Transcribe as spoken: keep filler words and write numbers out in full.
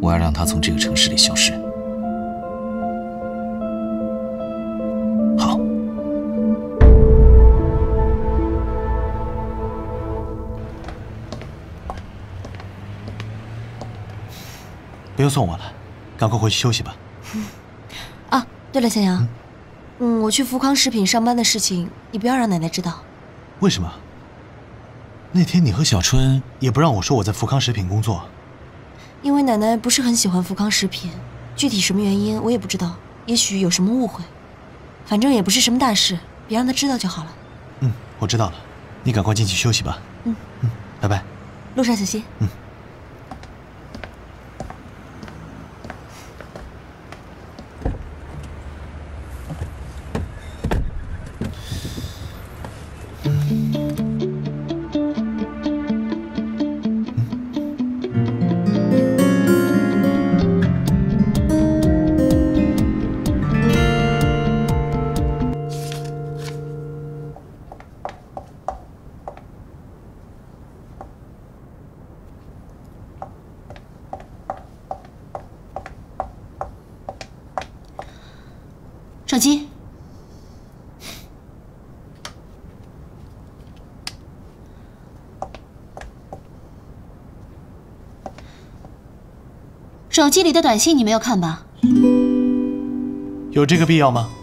我要让他从这个城市里消失。好。 不用送我了，赶快回去休息吧。 啊，对了，向阳，嗯，嗯，我去福康食品上班的事情，你不要让奶奶知道。 为什么？那天你和小春也不让我说我在福康食品工作。 因为奶奶不是很喜欢福康食品，具体什么原因我也不知道，也许有什么误会，反正也不是什么大事，别让她知道就好了。 嗯，我知道了，你赶快进去休息吧。 嗯嗯，拜拜。 路上小心。 嗯。 手机。手机里的短信你没有看吧？ 有这个必要吗？